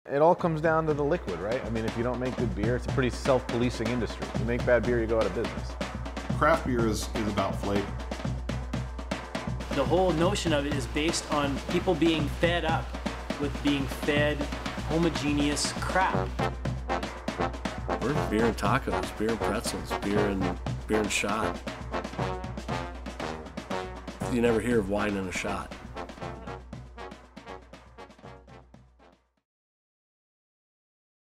It all comes down to the liquid, right? I mean, if you don't make good beer, it's a pretty self-policing industry. You make bad beer, you go out of business. Craft beer is about flavor. The whole notion of it is based on people being fed up with being fed homogeneous crap. We're beer and tacos, beer and pretzels, beer and shot. You never hear of wine and a shot.